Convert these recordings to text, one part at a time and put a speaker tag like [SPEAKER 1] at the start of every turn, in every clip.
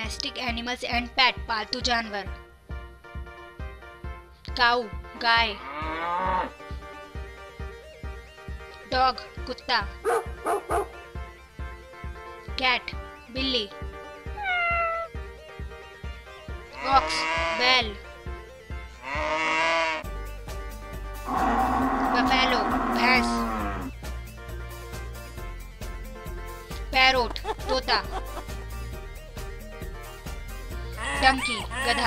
[SPEAKER 1] Domestic animals and pet, पालतू जानवर। Cow, गाय। डॉग, कुत्ता। कैट, बिल्ली। ऑक्स, बैल। बफेलो, भैंस। पैरोट, तोता। डंकी, गधा।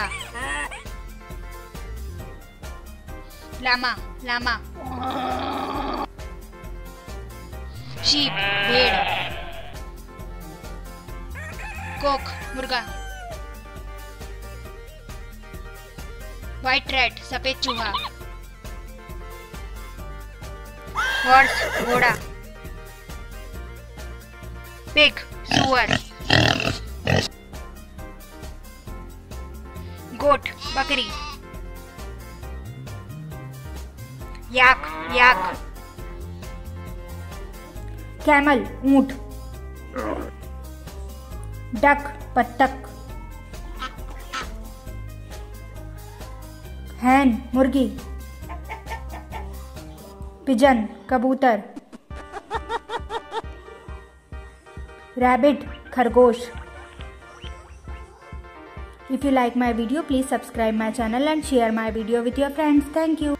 [SPEAKER 1] लामा, लामा। शीप, भेड़। कोक, मुर्गा। व्हाइट रैट, सफेद चूहा। हॉर्स, घोड़ा। पिग, सुअर। गोट, बकरी। याक, याक। कैमल, ऊंट। डक, बत्तख। हैन, मुर्गी। पिजन, कबूतर। रैबिट, खरगोश। If you like my video, please subscribe my channel and share my video with your friends. Thank you.